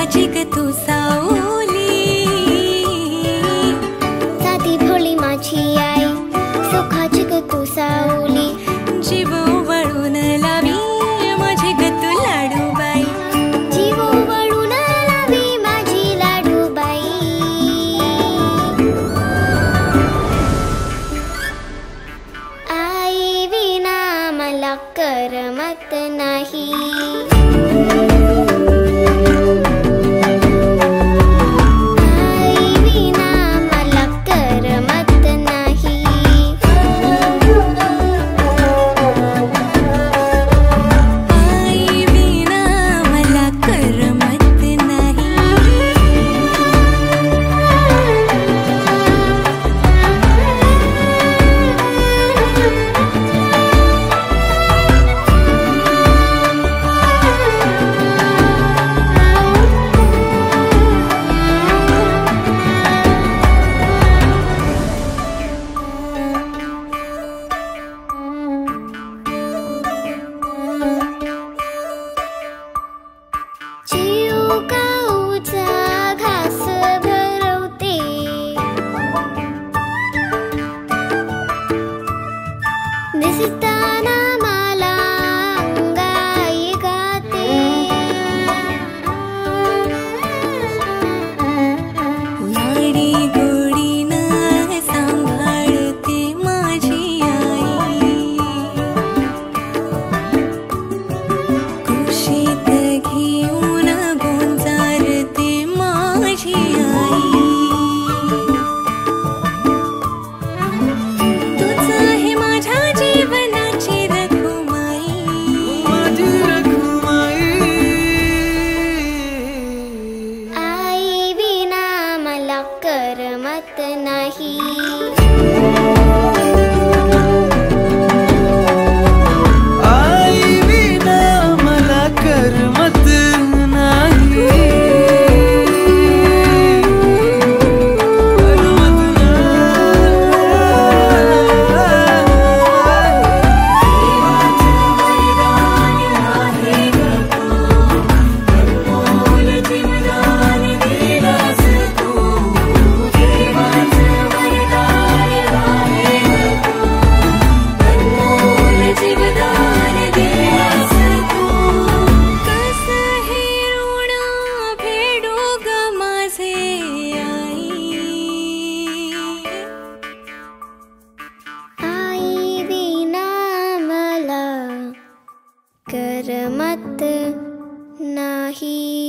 माझी ग तू सावली, साधी भोळी माझी आई, सुखाची ग तू सावली, जीव वळून लावी माझी ग तू लाडूबाई, जीव वळून लावी माझी लाडूबाई. आई विना मला करमत नाही, दिसताना मला अंगाई गाते, लाडी गोडीनं सांभाळते माझी आई, कुशीत घेऊन गोंजारते माझी आई. तूच आहे माझ्या जीवनाची रखुमाई, माझी रखुमाई. आई विना मला करमत नाही, आई विना मला करमत नाही, करमत करमत नाही.